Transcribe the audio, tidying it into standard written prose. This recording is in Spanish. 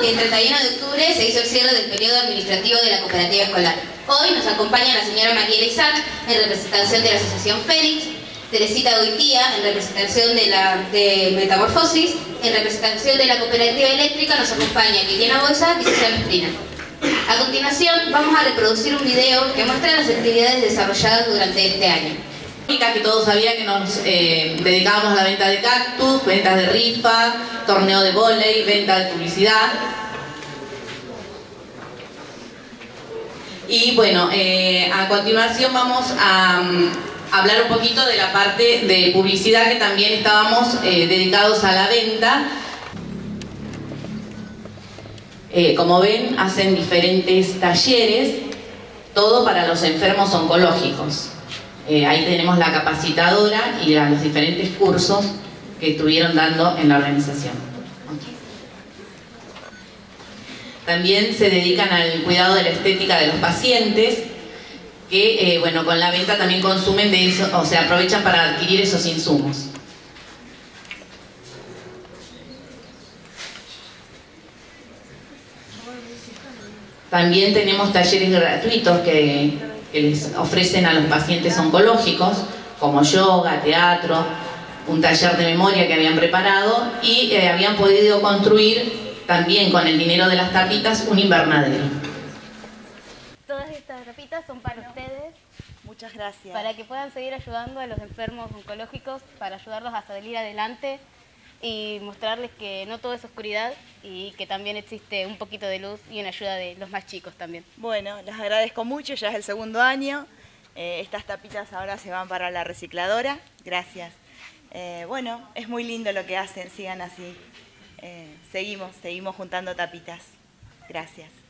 y el 31 de octubre se hizo el cierre del periodo administrativo de la cooperativa escolar. Hoy nos acompaña la señora Mariela Isaac en representación de la Asociación Fénix, Teresita Goitía en representación de Metamorfosis, en representación de la cooperativa eléctrica nos acompaña Liliana Boisa y Susana Esprina. A continuación vamos a reproducir un video que muestra las actividades desarrolladas durante este año. Que todos sabían que nos dedicábamos a la venta de cactus, ventas de rifa, torneo de vóley, venta de publicidad. Y bueno, a continuación vamos a hablar un poquito de la parte de publicidad, que también estábamos dedicados a la venta. Como ven, hacen diferentes talleres, todo para los enfermos oncológicos. Ahí tenemos la capacitadora y los diferentes cursos que estuvieron dando en la organización. También se dedican al cuidado de la estética de los pacientes, que bueno, con la venta también consumen de eso, o sea, aprovechan para adquirir esos insumos. También tenemos talleres gratuitos que les ofrecen a los pacientes oncológicos, como yoga, teatro, un taller de memoria que habían preparado y habían podido construir también con el dinero de las tapitas un invernadero. Todas estas tapitas son para ustedes. Muchas gracias. Para que puedan seguir ayudando a los enfermos oncológicos, para ayudarlos a salir adelante y mostrarles que no todo es oscuridad y que también existe un poquito de luz y una ayuda de los más chicos también. Bueno, les agradezco mucho, ya es el segundo año. Estas tapitas ahora se van para la recicladora. Gracias. Bueno, es muy lindo lo que hacen, sigan así. Seguimos juntando tapitas. Gracias.